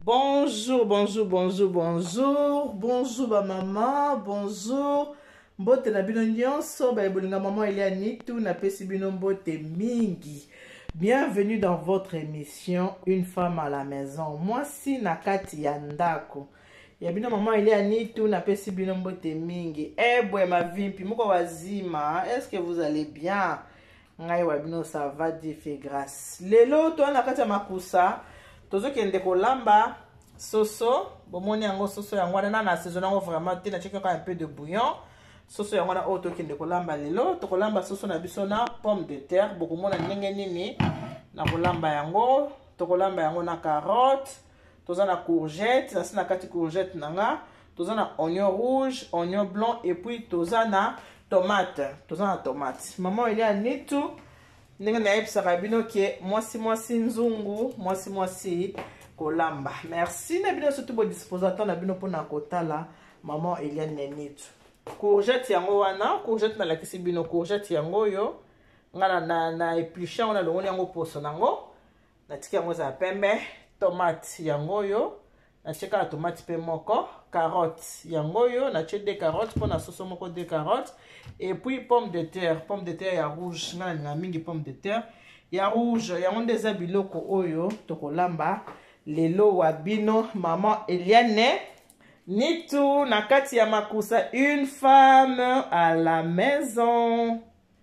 Bonjour, bonjour, bonjour, bonjour. Bonjour, ma maman. Bonjour. Mbote na bino nyonso, ba ebolinga maman Eliani, tout na pesi bino mbote mingi. Bienvenue dans votre émission Une femme à la maison. Moi si nakati ya ndako. Ya bino maman Eliani, tout na pesi bino mbote mingi. Bwe ma vimpi, moko wazima. Est-ce que vous allez bien? Ngai wabino ça va, Dieu fait grâce. Lelo to nakati ya makusa. Tozo kende kolamba soso, bomoni yango soso yango na saison yango vraiment te na cheka un peu de bouillon. Soso yango na auto kende kolamba lelo, to kolamba soso na biso na pomme de terre, beaucoup mona ndenge nini na kolamba yango, to kolamba yango na carotte, toza na courgette, na kati courgette nanga, toza na oignon rouge, oignon blanc et puis toza na tomate, Maman il y a nitu ndenge na yebisaka bino ke mwasi nzungu mwasi kolamba. Merci na bino surtout bo dispositeur na bino mpona kotala maman Eliane Nenitu. Courgette yango wana, courgette na lakisi bino courgette yango yo ngana na épluché on a longoni yango poso nango na tiki yango za pembe, tomate yango yo na cheka la tomate pe moko, carotte yango yo na che des carottes pour na soso moko des carottes et puis pomme de terre ya rouge ngana na mingi pomme de terre ya rouge yango ndeza biloko oyo tokolamba lelo wa bino maman Eliane Nitu na kati ya makusa une femme à la maison.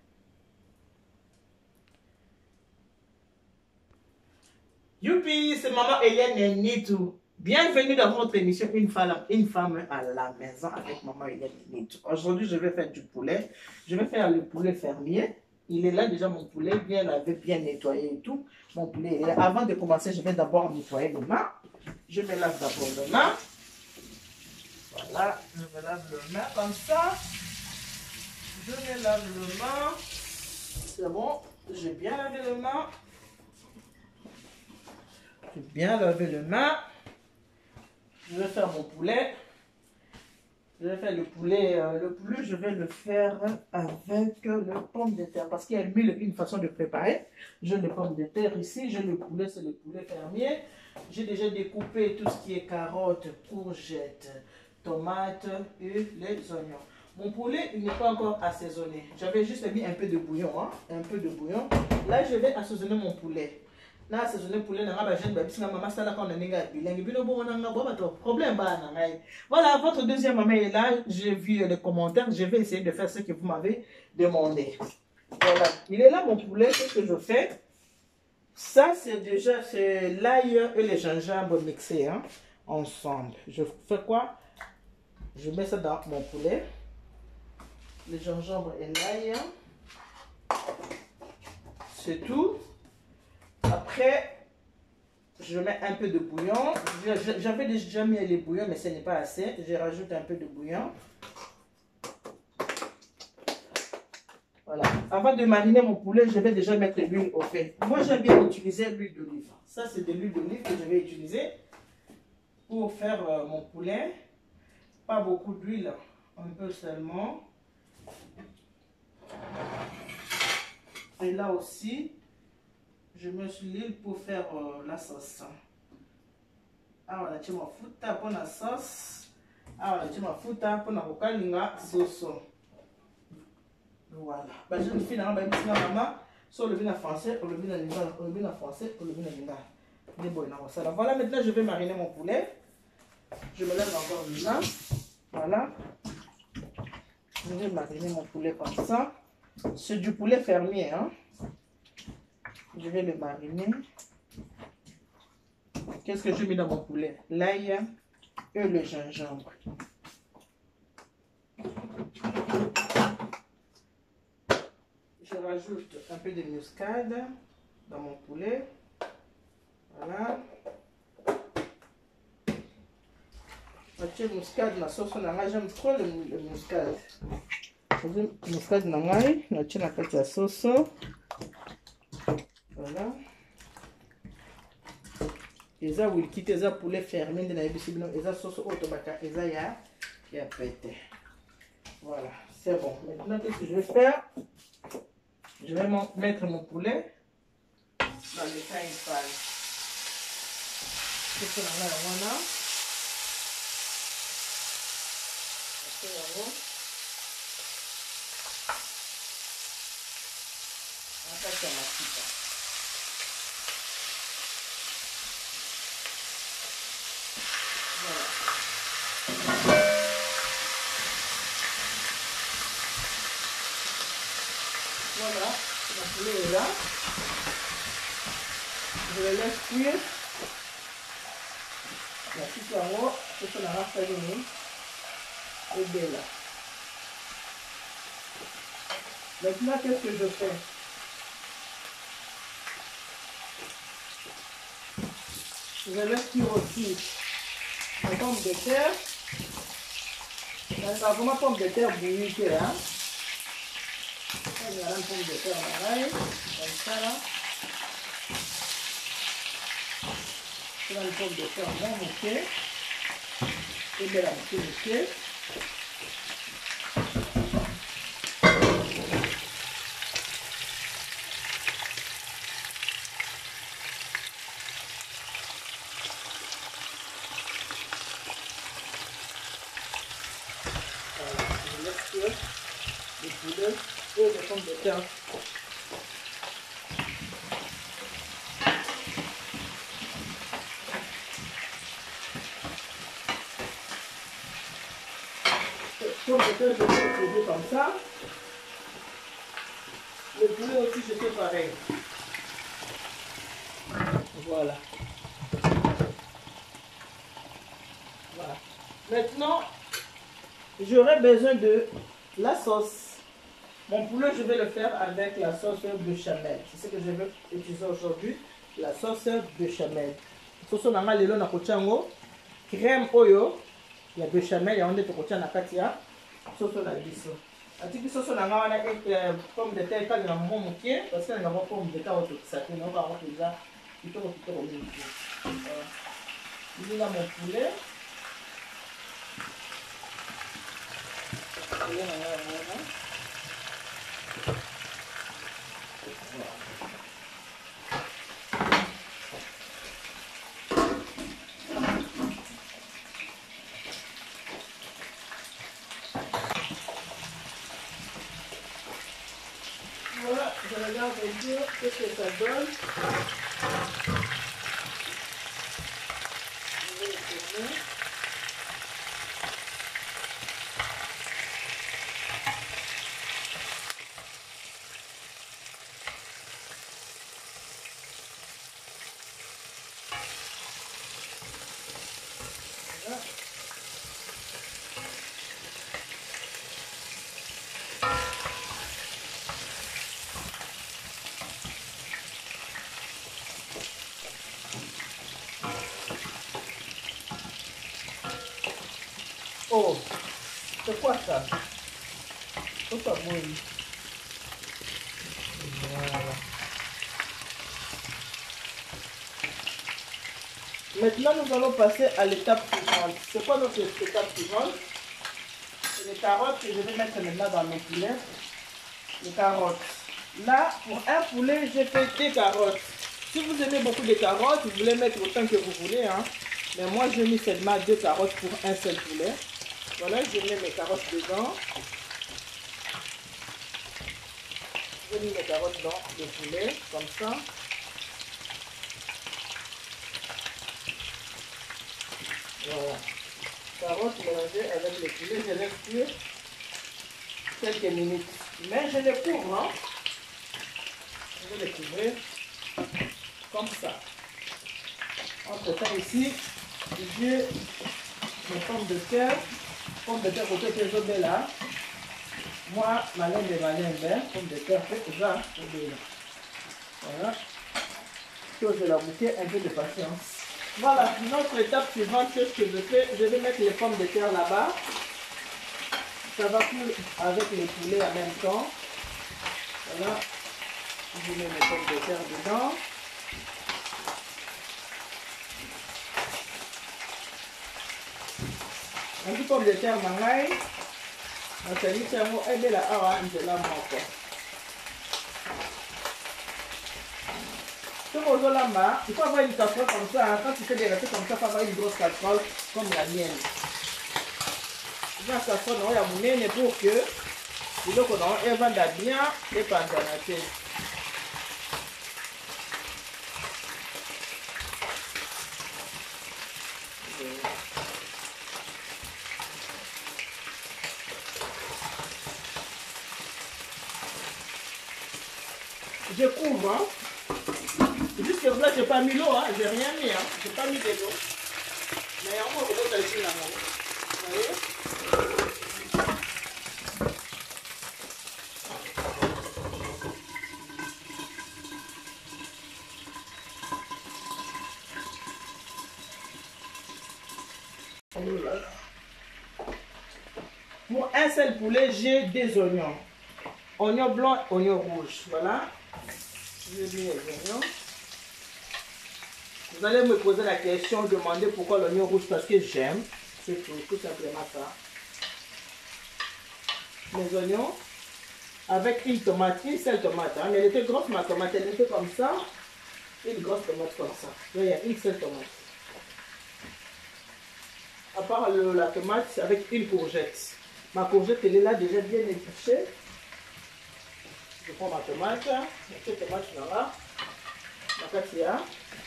Youpi, c'est maman Eliane Nitu. Bienvenue dans votre émission Une femme à la maison avec maman Eliane Nitu. Aujourd'hui, je vais faire du poulet. Je vais faire le poulet fermier. Il est là déjà mon poulet, bien lavé, bien nettoyé et tout. Mon poulet est là. Avant de commencer, je vais d'abord nettoyer les mains. Je me lave d'abord les mains. Voilà, je me lave les mains comme ça. Je me lave les mains. C'est bon, j'ai bien lavé les mains. J'ai bien lavé les mains. Je vais faire mon poulet. Je vais faire le poulet. Le poulet, je vais le faire avec le pomme de terre. Parce qu'il y a une façon de préparer. J'ai les pommes de terre ici. J'ai le poulet, c'est le poulet fermier. J'ai déjà découpé tout ce qui est carottes, courgettes, tomates et les oignons. Mon poulet, il n'est pas encore assaisonné. J'avais juste mis un peu de bouillon. Hein? Un peu de bouillon. Là, je vais assaisonner mon poulet. Là, assaisonner le poulet, voilà, votre deuxième maman est là. J'ai vu les commentaires. Je vais essayer de faire ce que vous m'avez demandé. Voilà, il est là mon poulet. Qu'est-ce que je fais? Ça, c'est déjà l'ail et le gingembre mixés hein, ensemble. Je fais quoi? Je mets ça dans mon poulet. Le gingembre et l'ail. C'est tout. Après, je mets un peu de bouillon. J'avais déjà mis les bouillons, mais ce n'est pas assez. Je rajoute un peu de bouillon. Voilà. Avant de mariner mon poulet, je vais déjà mettre l'huile au fait. Moi, j'aime bien utiliser l'huile d'olive. Ça, c'est de l'huile d'olive que je vais utiliser pour faire mon poulet. Pas beaucoup d'huile, un peu seulement. Et là aussi, je mets l'huile pour faire la sauce. Ah voilà, tu m'as foutu pour la sauce. Ah voilà, tu m'as foutu pour la cocalinga sauce. Voilà. Bah, je me fais dans la maman. Sur le vin français, pour le vin français, pour le vin voilà, maintenant je vais mariner mon poulet. Je me lève encore le main. Voilà. Je vais mariner mon poulet comme ça. C'est du poulet fermier, hein. Je vais le mariner. Qu'est-ce que je mets dans mon poulet? L'ail et le gingembre. Je rajoute un peu de muscade dans mon poulet. Voilà. Je mets muscade dans la sauce. J'aime trop le muscade. Je mets le muscade dans la sauce. Voilà. Et ça, vous quittez ça pour les fermer de la bicibino. Et ça, sauce autobaka. Et ça, il y a pété. Voilà, c'est bon. Maintenant, qu'est-ce que je vais faire? Je vais mettre mon poulet dans le frying pan. soso na ngai yango wana ate yango na kati ya mafuta. Voilà, la poulet est là. Je le laisse cuire. La petite en haut, c'est ce qu'on a fait et bien là. Maintenant, qu'est-ce que je fais? Je laisse cuire aussi la pomme de terre. C'est vraiment pomme de terre bouillie là. Il y a une pomme de terre là, comme ça là. C'est une pomme de terre bien moquée. Et bien la moquée. Les poulets et les pommes de terre. Pommes de terre, je vais poser comme ça. Le poulet aussi, je fais pareil. Voilà. Voilà. Maintenant, j'aurai besoin de la sauce. Mon poulet, je vais le faire avec la sauce béchamel. C'est ce que je vais utiliser aujourd'hui, la sauce béchamel. Sauce nanga lelo na kochango, crème oyo, ya béchamel ya onde to kochana kati ya sauce na biso. Atiki sauce nanga wana pomme de terre kali na mo mokie parce que na pomme de terre to kisate na ba ko déjà kitoko mingi. Voilà. Mon poulet. Voilà, je regarde un peu qu'est-ce que ça donne. Je vais le tourner. Voilà. Oh, c'est quoi ça? C'est pas bon. Voilà. Maintenant, nous allons passer à l'étape suivante. C'est quoi notre étape suivante? C'est les carottes que je vais mettre maintenant dans mes poulets. Les carottes. Là, pour un poulet, j'ai fait des carottes. Si vous aimez beaucoup de carottes, vous voulez mettre autant que vous voulez. Hein. Mais moi, j'ai mis seulement 2 carottes pour un seul poulet. Voilà, je mets mes carottes dedans. Je mets mes carottes dans le poulet, comme ça. Voilà. Carottes mélangées avec le poulet, je laisse cuire quelques minutes. Mais je les couvre, hein. Je vais les couvrir comme ça. Entre temps ici, j'ai mes pommes de terre. Pommes de terre côté que je mets là. Moi, ma laine de malin, pommes de terre, fait ça. Voilà. Que je la bouquet un peu de patience. Voilà, notre étape suivante, c'est ce que je fais. Je vais mettre les pommes de terre là-bas. Ça va cuire avec les poulets en même temps. Voilà. Je mets mes pommes de terre dedans. Un peu pomme de terre mangai. On s'est dit que c'est la awa, je la moko. aux lama, il faut avoir une casserole comme ça. Hein. Quand tu fais des recettes comme ça, il faut avoir une grosse casserole comme la mienne. Une casserole, il y a mon pour que elle va bien et pas en je couvre, hein. Jusque là, je n'ai pas mis l'eau, hein. Je n'ai rien mis, hein. Je n'ai pas mis de l'eau. Mais on va vous ici là. Vous voyez? Pour un seul poulet, j'ai des oignons. Oignons blancs, oignons rouges. Voilà. J'ai mis les oignons. Vous allez me poser la question, demander pourquoi l'oignon rouge, parce que j'aime. C'est tout simplement ça. Les oignons avec une tomate, une seule tomate. Hein. Mais elle était grosse ma tomate, elle était comme ça. Une grosse tomate comme ça. Là, il y a une seule tomate. À part la tomate avec une courgette. Ma courgette, elle est là déjà bien épluchée. Je prends ma tomate. Cette tomate là. Ma katia.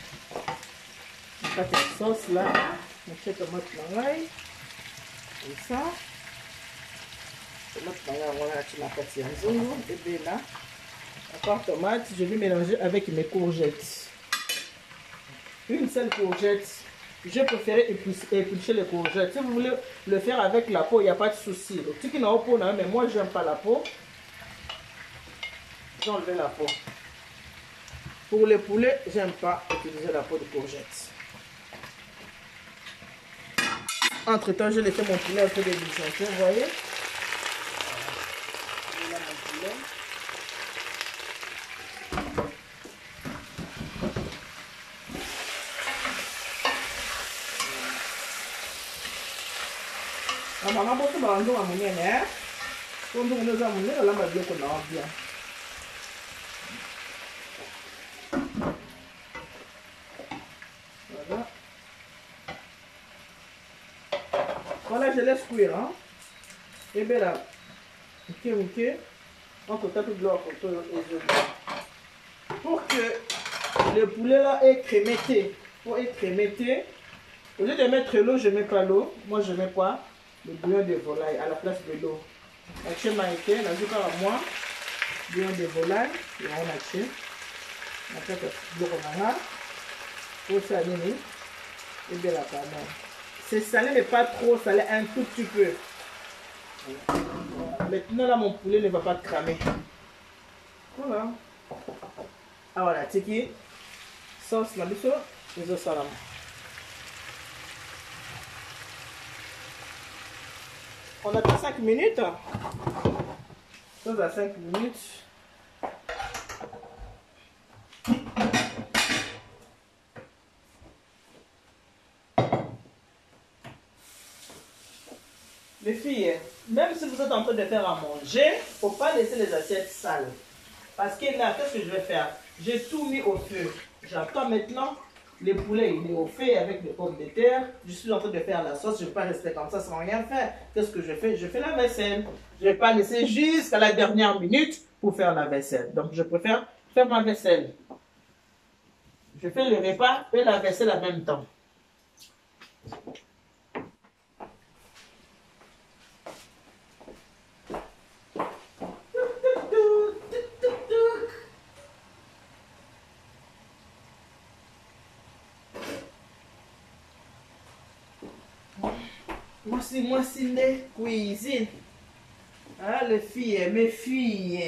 Ma sauce là. Cette tomate là. Comme ça. Tomate là, voilà, tu m'as katia. Et bien là. Encore tomate, je vais mélanger avec mes courgettes. Une seule courgette. Je préfère éplucher les courgettes. Si vous voulez le faire avec la peau, il n'y a pas de souci. Ceux qui n'ont pas peau, mais moi, je n'aime pas la peau. J'ai enlevé la peau. Pour les poulets, je n'aime pas utiliser la peau de courgette. Entre temps, je laisse mon poulet un peu déliciencé, vous voyez. Voilà mon poulet. Maman beaucoup de à mon nez. Quand nous nous avons mis, on a bien. Voilà. Voilà, je laisse cuire. Hein. Et bien là, ok. On peut taper de l'eau pour que le poulet là est crémetté. Pour être crémetté, au lieu de mettre l'eau, je ne mets pas l'eau. Moi, je ne mets pas le bouillon de volaille à la place de l'eau. Chez Maïké, là, je parle à moi, bouillon de volaille, et on a acheté. Après, le romarin, pour saliner, et bien la pardon. C'est salé, mais pas trop salé, un tout petit peu. Maintenant, là, mon poulet ne va pas cramer. Voilà. Ah, voilà, tiki. Sauce, la biso, les os salam. On a pas 5 minutes. Ça à 5 minutes. Les filles, même si vous êtes en train de faire à manger, il ne faut pas laisser les assiettes sales. Parce que là, qu'est-ce que je vais faire? J'ai tout mis au feu. J'attends maintenant. Le poulet, il est au feu avec des pommes de terre. Je suis en train de faire la sauce. Je ne vais pas rester comme ça sans rien faire. Qu'est-ce que je fais? Je fais la vaisselle. Je ne vais pas laisser jusqu'à la dernière minute pour faire la vaisselle. Donc, je préfère faire ma vaisselle. Je fais le repas et la vaisselle en même temps. Moi, c'est les cuisine. Ah, les filles, mes filles,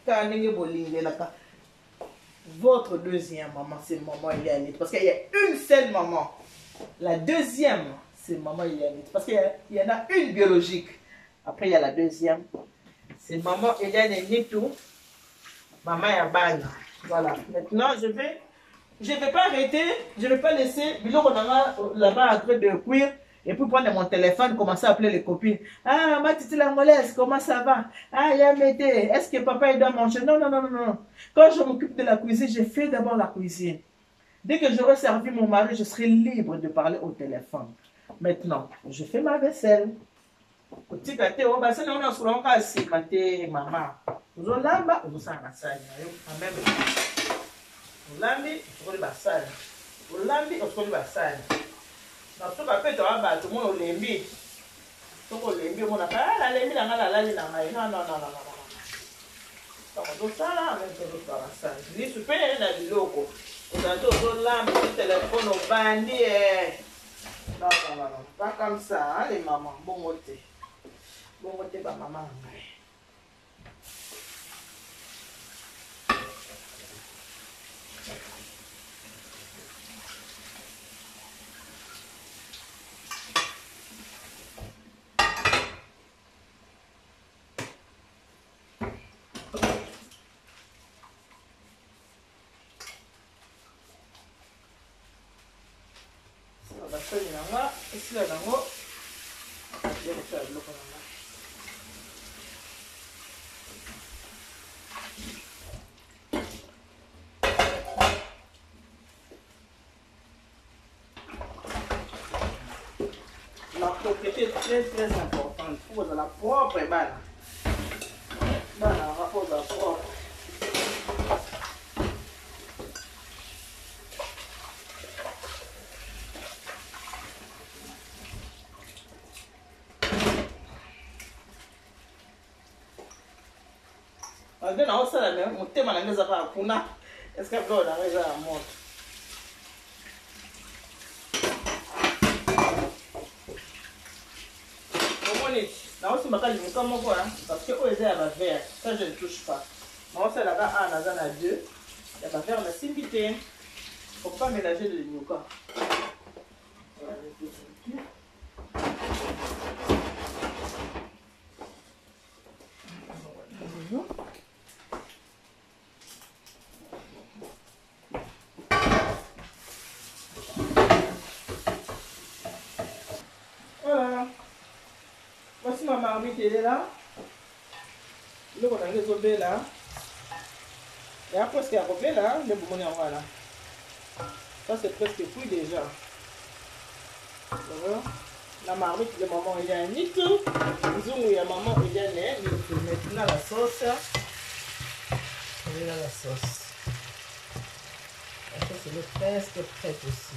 votre deuxième maman, c'est maman Elianite. Parce qu'il y a une seule maman. La deuxième, c'est maman Elianite. Parce qu'il y en a une biologique. Après, il y a la deuxième. C'est maman Elianite. Maman Yabana. Voilà. Maintenant, je vais pas arrêter. Je ne vais pas laisser. Là-bas en train de cuire. Et puis prendre mon téléphone, commencer à appeler les copines. Ah, ma titi la mollesse, comment ça va? Ah, Yamete, est-ce que papa il doit manger? Non. Quand je m'occupe de la cuisine, je fais d'abord la cuisine. Dès que j'aurai servi mon mari, je serai libre de parler au téléphone. Maintenant, je fais ma vaisselle. Otika te o basani ona sura ka sima te mama. Uzolamba uzosala basani na yo ameme. Ulambi ukoli basani. Ulambi ukoli basani. Na soka pe to aba to mo lembi. Toko lembi mo na ka la lembi na ngala lali na ngai. No. Toko do sala ame to do basani. Ni supene na biloko. Uzato uzolamba le téléphone obandi Non. Pas comme ça, hein, les mamans. Bon côté. Bon côté, bah, maman. Basali nanga esila nango ya kosala biloko nanga la propreté est très importante pour la propre bana rapport à propre. Then also na mutema na ngeza pa kuna eska bro na ngeza ya moto komoni na aussi makali mika moko parce que oyo eza ya ba verre ça je ne touche pas na aussi là bas un naza na deux ya ba verre na simbi te faut pas mélanger le nyuka. Voilà. Voici ma marmite, elle est là. Le on a résolvé là. Et après ce qu'il y a relevé là, le boumoni en voilà. Ça c'est presque cuit déjà. Voilà. La marmite de maman il y a un nito. Zoom il y a maman il y a un nito. Maintenant la sauce. Et là la sauce. La sauce elle est presque prête aussi.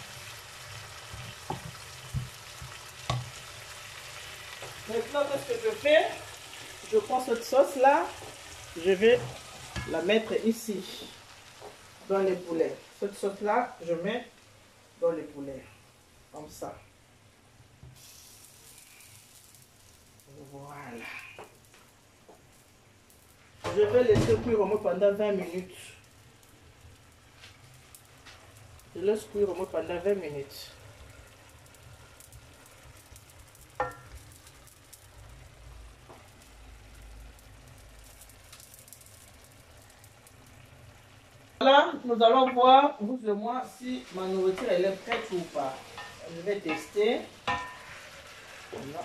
Maintenant, qu'est-ce que je fais? Je prends cette sauce-là, je vais la mettre ici, dans les poulets. Cette sauce-là, je mets dans les poulets, comme ça. Voilà. Je vais laisser cuire au moins pendant 20 minutes. Je laisse cuire au moins pendant 20 minutes. Voilà, nous allons voir, vous et moi, si ma nourriture elle est prête ou pas. Je vais tester. Voilà.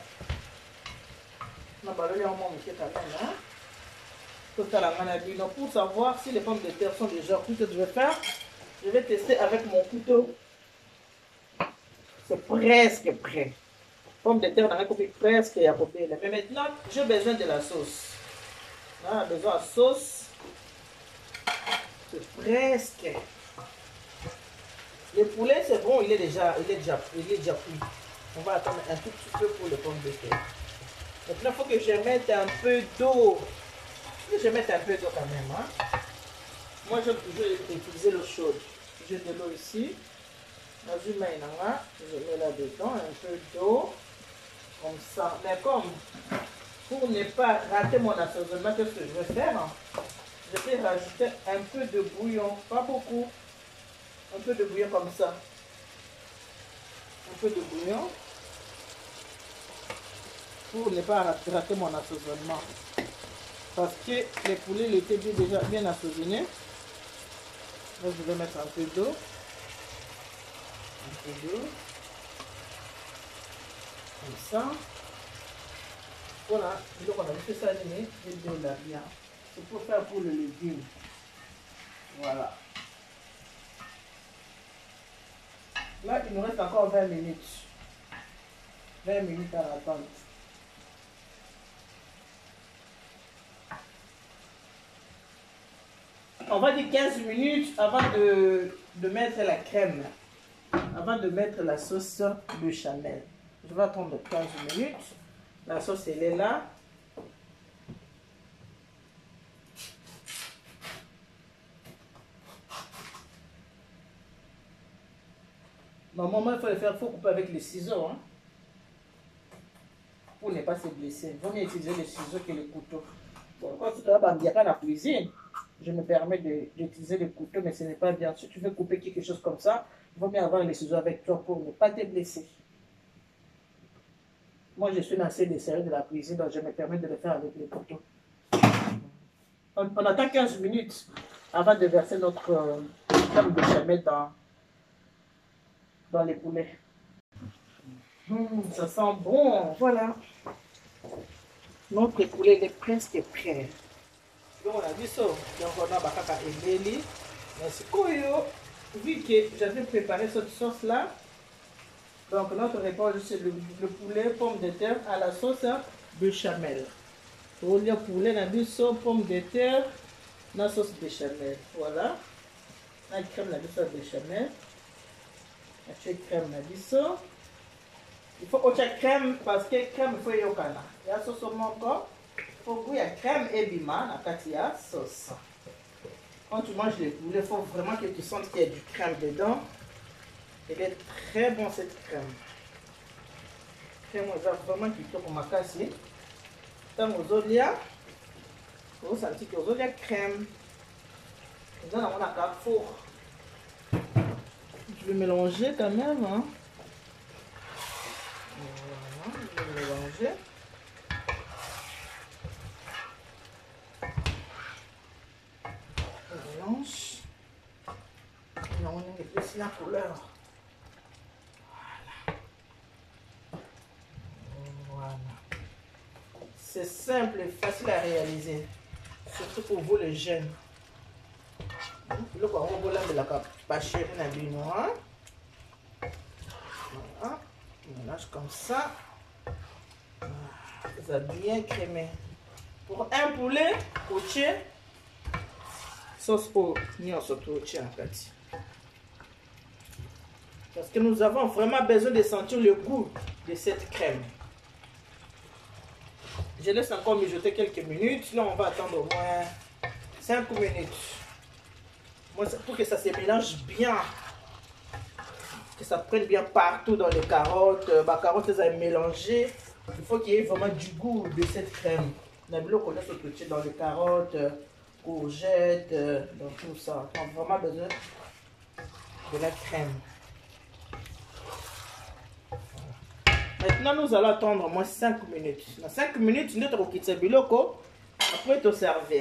Pour savoir si les pommes de terre sont déjà cuites, je vais tester avec mon couteau. C'est presque prêt. Pommes de terre, on a coupé presque et à couper. Mais maintenant, j'ai besoin de la sauce. On a besoin de sauce. C'est presque. Le poulet, c'est bon, il est déjà cuit. On va attendre un tout petit peu pour les pommes de terre. Maintenant, il faut que je mette un peu d'eau. Je vais mettre un peu d'eau quand même. Hein. Moi, j'aime toujours utiliser l'eau chaude. J'ai de l'eau ici. Je mets là-dedans un peu d'eau. Comme ça. Mais comme, pour ne pas rater mon assaisonnement, qu'est-ce que je vais faire? Je vais rajouter un peu de bouillon. Pas beaucoup. Un peu de bouillon comme ça. Un peu de bouillon. Pour ne pas rater mon assaisonnement. Parce que les poulets étaient déjà bien assaisonnés. Là, je vais mettre un peu d'eau. Un peu d'eau. Comme ça. Voilà. Donc, on a fait ça, et de là bien. C'est pour faire pour le légume. Voilà. Là, il nous reste encore 20 minutes. 20 minutes à attendre. On va dire 15 minutes avant de mettre la crème. Avant de mettre la sauce béchamel. Je vais attendre 15 minutes. La sauce, elle est là. Normalement, il faut le faire, il faut couper avec les ciseaux. Hein, pour ne pas se blesser. Il vaut mieux utiliser les ciseaux que les couteaux. Bon, quand tu travailles dans la cuisine, je me permets d'utiliser les couteaux, mais ce n'est pas bien. Si tu veux couper quelque chose comme ça, il vaut mieux avoir les ciseaux avec toi pour ne pas te blesser. Moi, je suis lancé des séries de la cuisine, donc je me permets de le faire avec les couteaux. On attend 15 minutes avant de verser notre crème béchamel dans les poulets. Ça sent bon, voilà. Notre poulet est presque prêt. Donc on a vu ça. Donc on a bakaka ebeli. Merci koyo. Vu que j'avais préparé cette sauce là. Donc notre repas c'est le poulet pomme de terre à la sauce béchamel. Pour le poulet on a vu ça pomme de terre la sauce béchamel. Voilà. La crème la sauce béchamel. La crème la vu ça. Il faut que tu crème parce que crème il faut y avoir. Il y a sauce au mango. Il faut que y a crème et bima dans la sauce. Quand tu manges le poulet, il faut vraiment que tu sentes qu'il y a du crème dedans. Elle est très bon cette crème. Crème vraiment qui est pour ma casse. Dans aux olias, vous sentez que aux olias crème. Nous allons avoir un four. Je vais mélanger quand même. Hein. Voilà, je vais mélanger. On mélange. Et on épaissit la couleur. Voilà. C'est simple et facile à réaliser. Surtout pour vous les jeunes. Le quoi on va la pas chérie na binois. Voilà. On mélange comme ça. Ça a bien crémé. Pour un poulet poché, sauce oignon surtout en fait. Parce que nous avons vraiment besoin de sentir le goût de cette crème. Je laisse encore mijoter quelques minutes. Là, on va attendre au moins 5 minutes. Pour que ça se mélange bien. Que ça prenne bien partout dans les carottes. Les carottes, elles sont mélangées. Il faut qu'il y ait vraiment du goût de cette crème. On a vu qu'on laisse sauter dans les carottes, courgettes, dans tout ça. On a vraiment besoin de la crème. Maintenant, nous allons attendre au moins 5 minutes. Dans 5 minutes, notre kitse biloko, après te servir.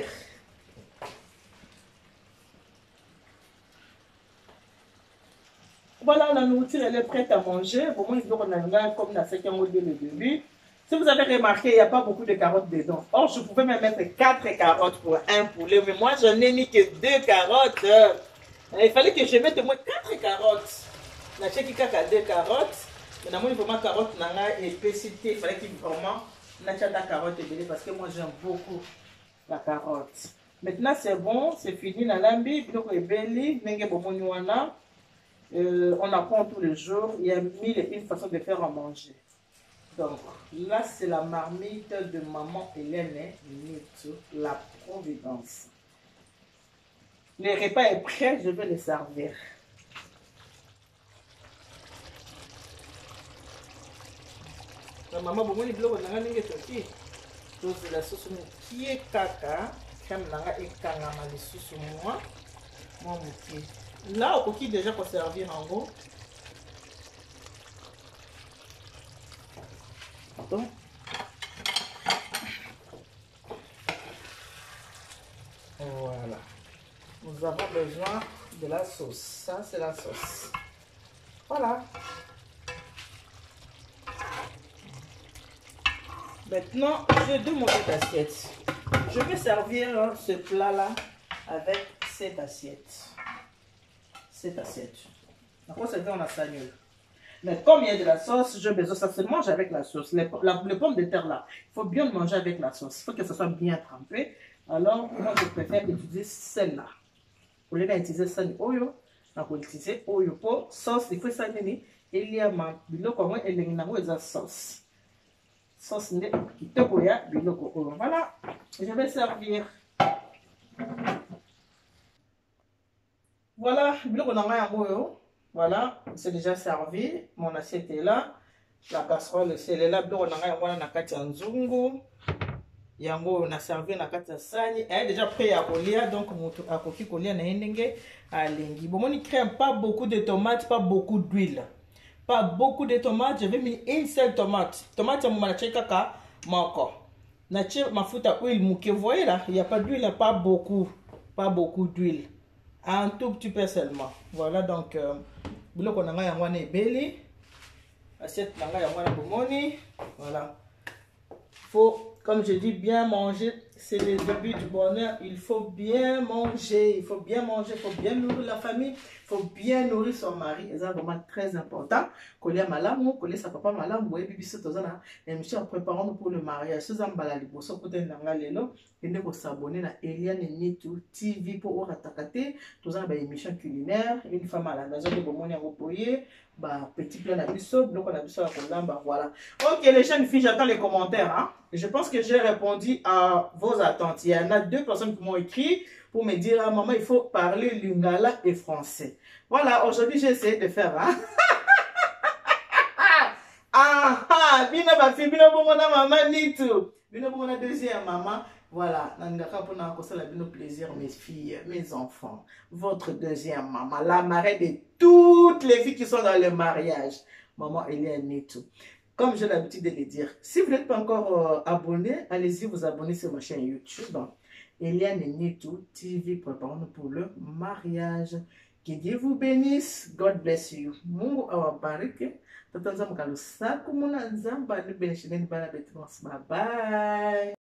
Voilà, la nourriture elle est prête à manger. Pour moi, il faut qu'on a comme dans ce qu'on a dit le début. Si vous avez remarqué, il n'y a pas beaucoup de carottes dedans. Or, je pouvais même mettre 4 carottes pour un poulet, mais moi, j'en ai mis que 2 carottes. Il fallait que je mette au moins 4 carottes. Je n'ai qu'à 2 carottes. Mais dans mon vraiment carotte nanga épaissité, il fallait qu'il vraiment n'achète la carotte parce que moi j'aime beaucoup la carotte. Maintenant c'est bon, c'est fini la lambi, biloko ebeli, nenge bomonywana. On apprend tous les jours, il y a 1001 façons de faire à manger. Donc là c'est la marmite de maman Hélène Nito, la Providence. Le repas est prêt, je vais le servir. Maman, bon, il bloque dans la toki. Donc la sauce qui est caca, crème nanga et kanga les sauces moi, mon petit. Là, au coquille déjà pour servir en gros. Donc, voilà. Nous avons besoin de la sauce. Ça, c'est la sauce. Voilà. Maintenant, j'ai 2 morceaux d'assiette. Je vais servir ce plat-là avec cette assiette. Cette assiette. On servir en assagne. Mais comme il y a de la sauce, je besoin ça se mange avec la sauce. Les pommes de terre là, il faut bien le manger avec la sauce. Il faut que ça soit bien trempé. Alors, moi je préfère utiliser celle-là. Au lieu d'utiliser celle oyo, on va utiliser oyo pour sauce. Il faut ça nini. Il y a ma biloko moi elle est na sauce. Sauce n'est qui te boya biloko oyo. Voilà, je vais servir. Voilà, biloko na nga yango oyo. Voilà, c'est déjà servi. Mon assiette est là. La casserole aussi, elle est là. Biloko na nga yango na kati ya nzungu. Yango on a servi na kati ya sani. Elle est déjà prêt à kolia, donc moto akoki kolia na ndenge alengi. Bon, on crème, pas beaucoup de tomates, pas beaucoup d'huile. Pas beaucoup de tomates, je vais mettre une seule tomate. Tomate ya mama na kaka moko. Na mafuta huile mouke, vous voyez là, il n'y a pas d'huile, pas beaucoup. Pas beaucoup d'huile. Un tout petit peu seulement. Voilà donc biloko na nga yango na ebeli. Assiette na nga yango na bomoni. Voilà. Faut, comme je dis, bien manger. C'est le début du bonheur. Il faut bien manger. Il faut bien manger. Il faut bien nourrir la famille. Il faut bien nourrir son mari. C'est vraiment très important. Coller malamu, coller sa papa malamu. Oui, bibi c'est tout ça. Et monsieur en préparant pour le mariage. Ce zambala li bosso côté n'anga lelo. Et ne s'abonner à Eliane Nitu TV pour ratakate. Tout ça ba émission culinaire. Une femme à la maison de bomoni à repoyer. Bah petit plat à bisso. Donc on a bisso à kolamba. Voilà. Ok les jeunes filles, j'attends les commentaires. Hein. Je pense que j'ai répondu à vos attentes. Il y en a 2 personnes qui m'ont écrit pour me dire ah, maman, il faut parler lingala et français. Voilà, aujourd'hui j'ai essayé de faire. Hein? Bino ma fille, bino bomona maman Nitu. Bino bomona deuxième maman. Voilà, nangaka pour n'accrocher la bino plaisir mes filles, mes enfants. Votre deuxième maman, la marraine de toutes les filles qui sont dans le mariage. Maman Eliane Nitu. Comme j'ai l'habitude de le dire, si vous n'êtes pas encore abonné, allez-y vous abonner sur ma chaîne YouTube. Eliane Nitu TV, préparons-nous pour le mariage. Que Dieu vous bénisse. God bless you. Mungu awabariki. Tatanza mkalusaku muna nzamba ni benishileni bana betu. Bye bye.